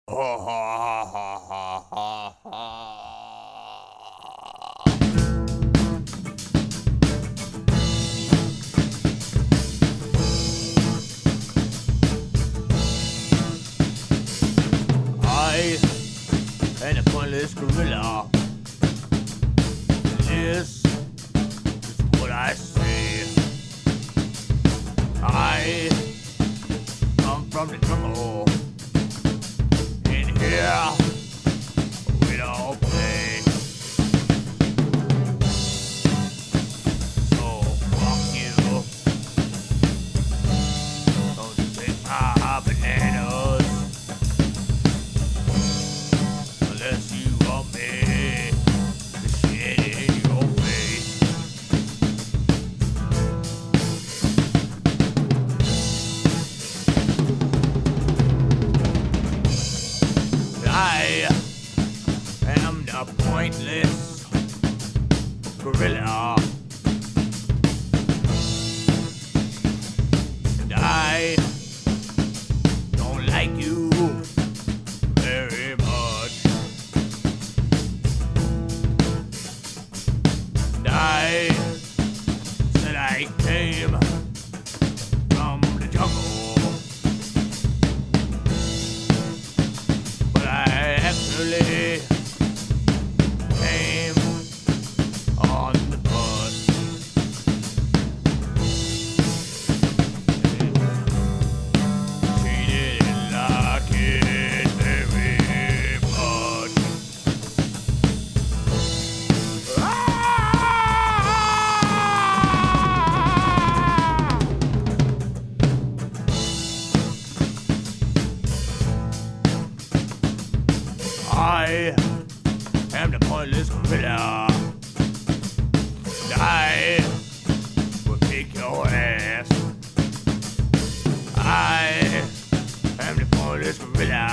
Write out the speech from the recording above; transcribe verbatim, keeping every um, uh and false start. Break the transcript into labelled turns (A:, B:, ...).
A: Ha ha ha ha ha ha. I am a pointless gorilla. This is what I say. I come from the jungle. In here, we don't play. So fuck you. Don't you take my bananas unless you want me to shit in your face. I am the pointless gorilla, and I don't like you very much. And I said I came from the jungle, but I actually came on the bus. She didn't like it very much. I am the pointless gorilla. And I will kick your ass. I am the pointless gorilla.